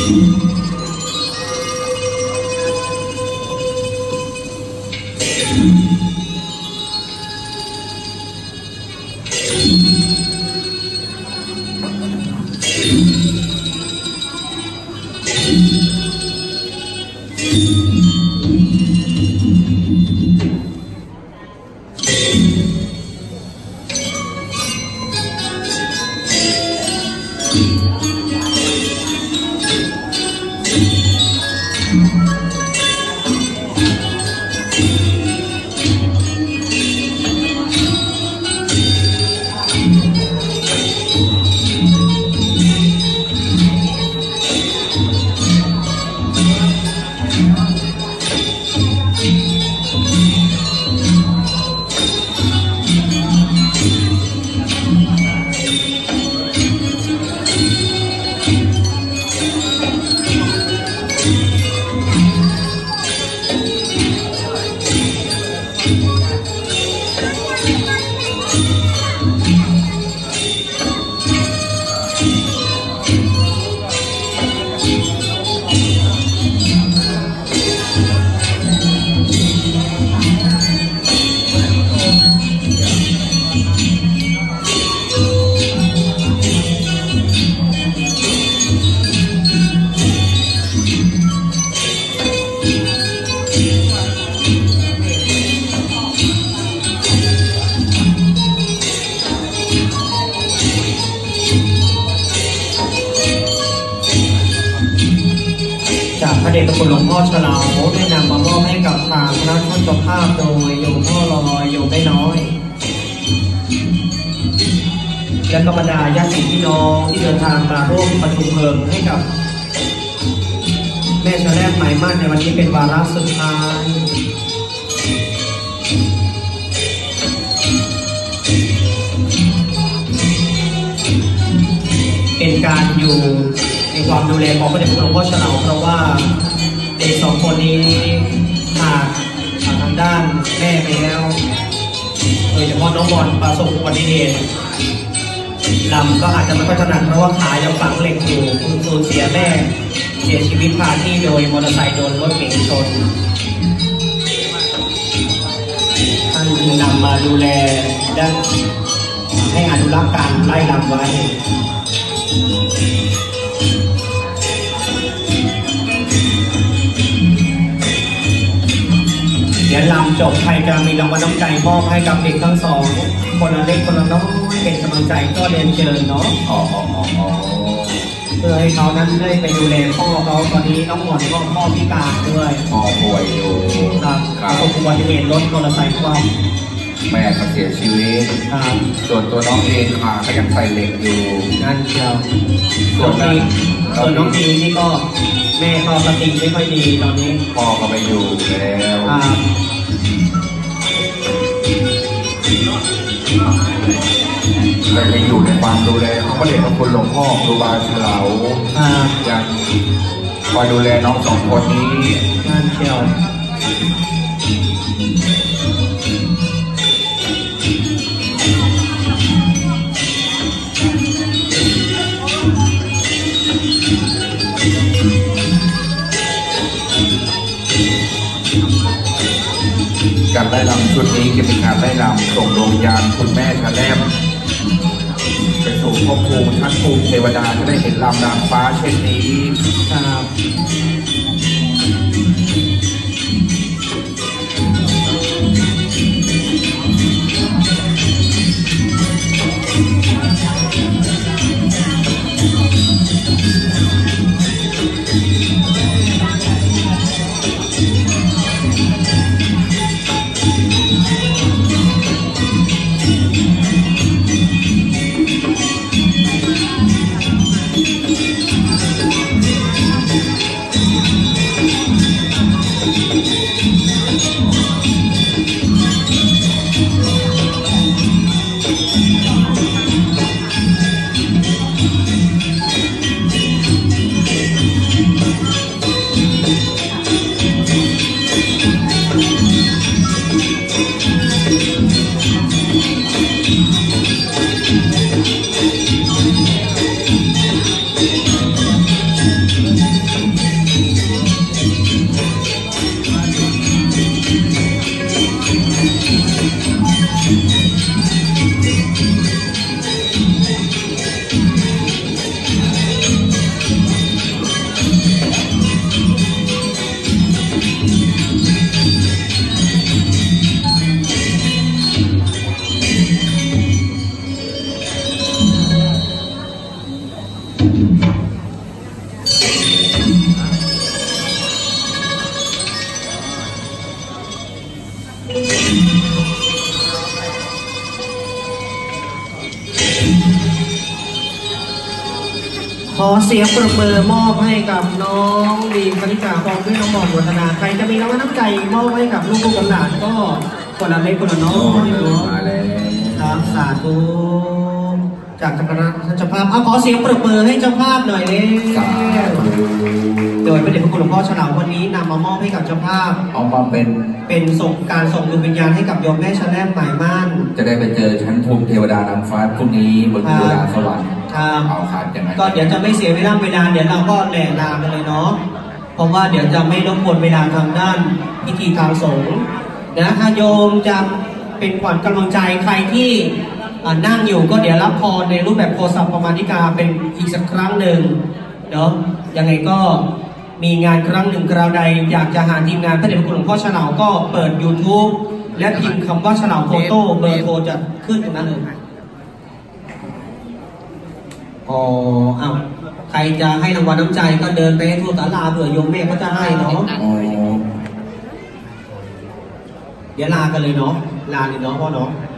พระเดชพระคุณหลวงพ่อเฉลาได้นำมามอบให้กับทางคณะท่านเจ้าภาพโดยโยมพ่อลอยโยมไม่น้อยและก็บรรดาญาติพี่น้องที่เดินทางมาร่วมประชุมเพลิงให้กับแม่ชะแลบหมายมั่นในวันนี้เป็นวาระสุดท้ายเป็นการอยู่ในความดูแลของพระเดชพระคุณหลวงพ่อเฉลาเพราะว่าเด็กสองคนนี้ขาดทางด้านแม่ไปแล้วโดยเฉพาะน้องบอลประสบอุบัติเหตุลำก็อาจจะไม่ค่อยถนัดเพราะว่าขายังฝังเหล็กอยู่คุณสูญเสียแม่เสียชีวิตคาที่โดยมอเตอร์ไซค์โดนรถเก๋งชนท่านจึงนำมาดูแลด้านให้อนุรักษ์การไล่ลำไว้เดี๋ยวลำจบใครจะมีรางวัลน้ำใจมอบให้กับเด็กทั้งสองคนละเล็กคนละน้อยเป็นกำลังใจก็เรียนเชิญเนาะเพื่อให้เขานั้นได้ไปดูแลพ่อเขาตอนนี้น้องหมอนก็พ่อพิการด้วยพ่อป่วยอยู่ครับประสบอุบัติเหตุรถมอเตอร์ไซค์คว่ำแม่ก็เสียชีวิตส่วนตัวน้องเองขาก็ยังใส่เหล็กอยู่นั่นเชียวส่วนน้องทีนี่ก็แม่ก็สติไม่ค่อยดีตอนนี้พ่อก็ไปอยู่แล้วแต่ไปอยู่ในความดูแลของพระเดชพระคุณหลวงพ่อครูบาเฉลายังคอยดูแลน้องสองคนนี้นั่นเชียวการไล่ลำชุดนี้จะเป็นการไล่ลำส่งดวงวิญญาณคุณแม่ชะแลบไปสู่ภพภูมิชั้นภูมิเทวดาจะได้เห็นลำนางฟ้าเช่นนี้ครับขอเสียงปรบมือมอบให้กับน้องดีมคณิกาพร้อมด้วยน้องบอลวัฒนาใครจะมีรางวัลน้ำใจมอบให้กับลูกๆหลานก็คนละเล็กคนละน้อยเนาะมาแล้วครับสาธุจากคณะเจ้าภาพขอเสียงปรบมือให้เจ้าภาพหน่อยเลยสาธุโดยพระเดชพระคุณหลวงพ่อฉลองวันนี้นำมามอบให้กับเจ้าภาพเอามาเป็นเป็นการส่งดวงวิญญาณให้กับโยมแม่ชะแลมหมายมั่นจะได้ไปเจอชั้นภูมิเทวดานางฟ้าพรุ่งนี้บนเทวดาสวรรค์ครับเอาขาดยังไงก็เดี๋ยวจะไม่เสียเวลาเดี๋ยวเราก็แหล่ลากันเลยเนาะเพราะว่าเดี๋ยวจะไม่รบกวนเวลาทางด้านพิธีทางสงฆ์นะถ้าโยมจะเป็นขวัญกำลังใจใครที่นั่งอยู่ก็เดี๋ยวรับพรในรูปแบบโคสัพปมาณิกาเป็นอีกสักครั้งหนึ่งเนาะยังไงก็มีงานครั้งหนึ่งคราวใดอยากจะหาทีมงานพระเดชพระคุณหลวงพ่อฉลาวก็เปิด YouTube และพิมพ์คำว่าฉลาวโฟโต้เบอร์โทรจะขึ้นตรงนั้นเลยอ้าวใครจะให้รางวัลน้ำใจก็เดินไปให้ทั่วศาลาเผื่อโยมแม่ก็จะให้เนาะอ๋อเดี๋ยวลากันเลยเนาะลาเลยเนาะพ่อเนาะ